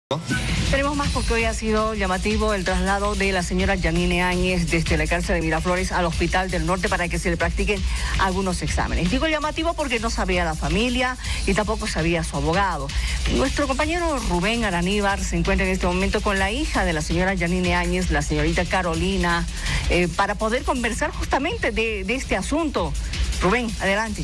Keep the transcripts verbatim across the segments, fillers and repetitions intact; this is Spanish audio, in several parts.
Tenemos más porque hoy ha sido llamativo el traslado de la señora Yanine Áñez desde la cárcel de Miraflores al Hospital del Norte para que se le practiquen algunos exámenes. Digo llamativo porque no sabía la familia y tampoco sabía su abogado. Nuestro compañero Rubén Araníbar se encuentra en este momento con la hija de la señora Yanine Áñez, la señorita Carolina, eh, para poder conversar justamente de, de este asunto. Rubén, adelante.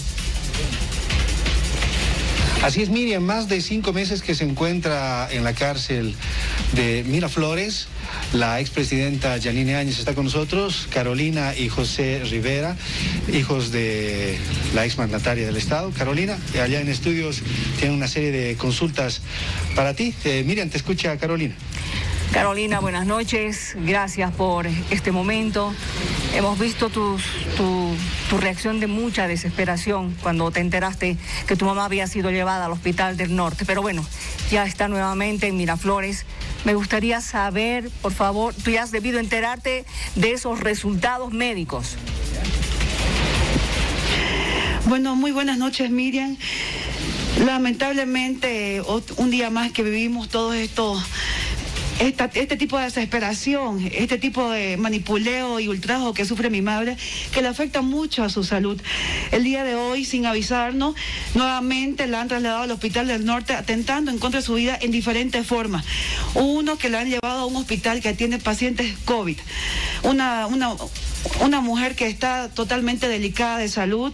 Así es, Miriam, más de cinco meses que se encuentra en la cárcel de Miraflores. La expresidenta Yanine Áñez está con nosotros, Carolina y José Rivera, hijos de la exmandataria del Estado. Carolina, allá en estudios tienen una serie de consultas para ti. Eh, Miriam, te escucha Carolina. Carolina, buenas noches, gracias por este momento. Hemos visto tus, tu, tu reacción de mucha desesperación cuando te enteraste que tu mamá había sido llevada al Hospital del Norte, pero bueno, ya está nuevamente en Miraflores. Me gustaría saber, por favor, tú ya has debido enterarte de esos resultados médicos. Bueno, muy buenas noches, Miriam. Lamentablemente, un día más que vivimos todos estos... Esta, este tipo de desesperación, este tipo de manipuleo y ultrajo que sufre mi madre, que le afecta mucho a su salud. El día de hoy, sin avisarnos, nuevamente la han trasladado al Hospital del Norte, atentando en contra de su vida en diferentes formas. Uno, que la han llevado a un hospital que atiende pacientes COVID. Una, una, una mujer que está totalmente delicada de salud,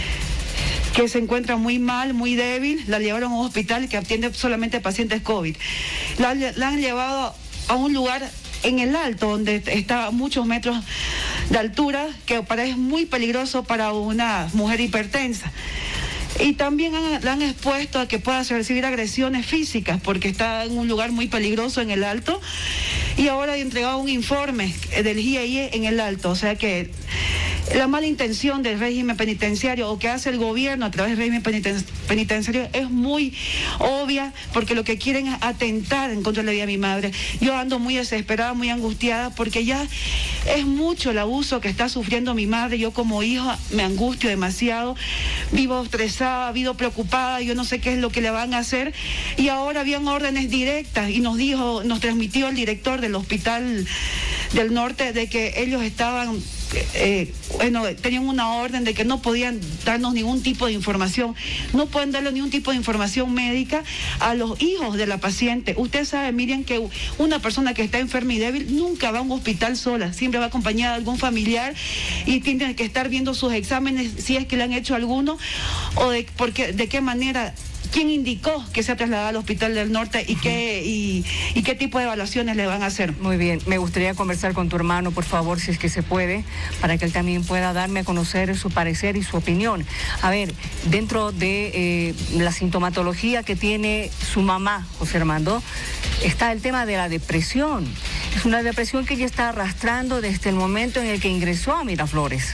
que se encuentra muy mal, muy débil, la llevaron a un hospital que atiende solamente pacientes COVID. La, la han llevado a un lugar en el Alto, donde está a muchos metros de altura, que para, es muy peligroso para una mujer hipertensa. Y también han, la han expuesto a que pueda recibir agresiones físicas, porque está en un lugar muy peligroso en el Alto, y ahora ha entregado un informe del G I E en el Alto, o sea que la mala intención del régimen penitenciario o que hace el gobierno a través del régimen peniten penitenciario es muy obvia, porque lo que quieren es atentar en contra de la vida de mi madre. Yo ando muy desesperada, muy angustiada, porque ya es mucho el abuso que está sufriendo mi madre. Yo como hija me angustio demasiado, vivo estresada, vivo preocupada, yo no sé qué es lo que le van a hacer. Y ahora habían órdenes directas y nos dijo, nos transmitió el director del Hospital del Norte de que ellos estaban... Eh, bueno, tenían una orden de que no podían darnos ningún tipo de información, no pueden darle ningún tipo de información médica a los hijos de la paciente. Usted sabe, Miriam, que una persona que está enferma y débil nunca va a un hospital sola, siempre va acompañada de algún familiar y tiene que estar viendo sus exámenes, si es que le han hecho alguno, o de, porque, de qué manera... ¿Quién indicó que se ha trasladado al Hospital del Norte y qué, y, y qué tipo de evaluaciones le van a hacer? Muy bien, me gustaría conversar con tu hermano, por favor, si es que se puede, para que él también pueda darme a conocer su parecer y su opinión. A ver, dentro de eh, la sintomatología que tiene su mamá, José Armando, está el tema de la depresión. Es una depresión que ella está arrastrando desde el momento en el que ingresó a Miraflores.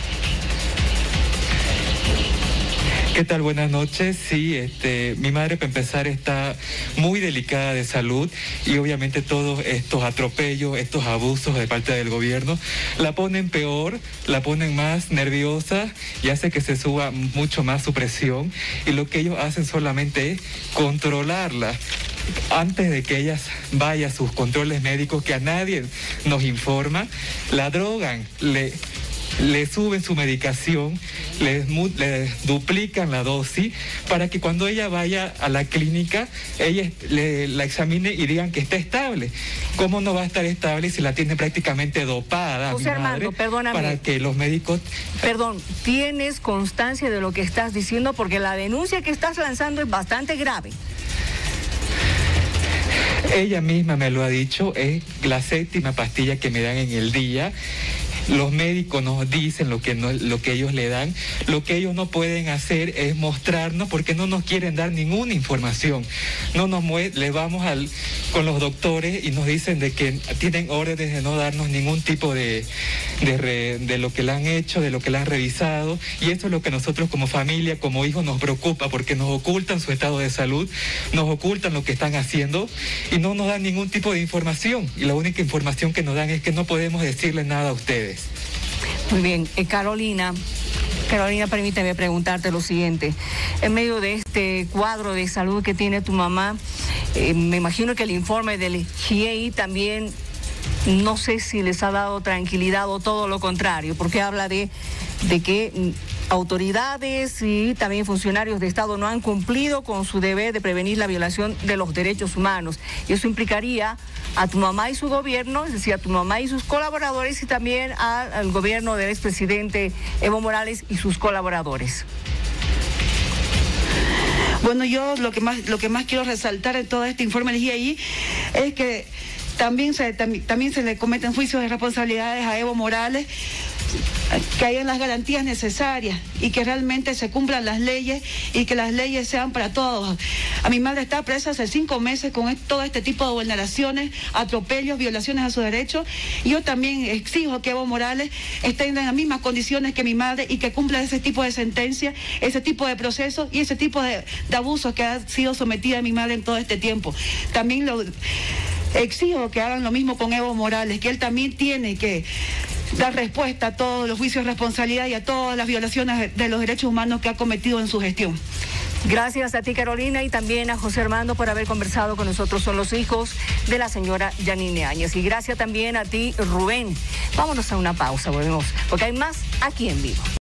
¿Qué tal? Buenas noches. Sí, este, mi madre, para empezar, está muy delicada de salud y obviamente todos estos atropellos, estos abusos de parte del gobierno la ponen peor, la ponen más nerviosa y hace que se suba mucho más su presión, y lo que ellos hacen solamente es controlarla. Antes de que ella vaya a sus controles médicos, que a nadie nos informa, la drogan, le... le suben su medicación, le, le duplican la dosis para que cuando ella vaya a la clínica, ella le, la examine y digan que está estable. ¿Cómo no va a estar estable si la tiene prácticamente dopada? José Armando, perdóname. Para que los médicos... Perdón, ¿tienes constancia de lo que estás diciendo? Porque la denuncia que estás lanzando es bastante grave. Ella misma me lo ha dicho, es la séptima pastilla que me dan en el día. Los médicos nos dicen lo que, no, lo que ellos le dan. Lo que ellos no pueden hacer es mostrarnos, porque no nos quieren dar ninguna información. No nos le vamos al, con los doctores y nos dicen de que tienen órdenes de no darnos ningún tipo de, de, re, de lo que le han hecho, de lo que le han revisado. Y eso es lo que nosotros como familia, como hijos, nos preocupa, porque nos ocultan su estado de salud, nos ocultan lo que están haciendo y no nos dan ningún tipo de información. Y la única información que nos dan es que no podemos decirle nada a ustedes. Muy bien, eh, Carolina, Carolina, permíteme preguntarte lo siguiente. En medio de este cuadro de salud que tiene tu mamá, eh, me imagino que el informe del G I E I también, no sé si les ha dado tranquilidad o todo lo contrario, porque habla de, de que autoridades y también funcionarios de Estado no han cumplido con su deber de prevenir la violación de los derechos humanos. Y eso implicaría a tu mamá y su gobierno, es decir, a tu mamá y sus colaboradores, y también al, al gobierno del expresidente Evo Morales y sus colaboradores. Bueno, yo lo que más lo que más quiero resaltar en todo este informe del G I E I es que también se, también, también se le cometen juicios de responsabilidades a Evo Morales, que hayan las garantías necesarias y que realmente se cumplan las leyes y que las leyes sean para todos. A mi madre está presa hace cinco meses con todo este tipo de vulneraciones, atropellos, violaciones a sus derechos. Y yo también exijo que Evo Morales esté en las mismas condiciones que mi madre y que cumpla ese tipo de sentencias, ese tipo de procesos y ese tipo de, de abusos que ha sido sometida mi madre en todo este tiempo. También lo exijo que hagan lo mismo con Evo Morales, que él también tiene que dar respuesta a todos los juicios de responsabilidad y a todas las violaciones de los derechos humanos que ha cometido en su gestión. Gracias a ti, Carolina, y también a José Armando por haber conversado con nosotros. Son los hijos de la señora Yanine Áñez. Y gracias también a ti, Rubén. Vámonos a una pausa, volvemos, porque hay más aquí en vivo.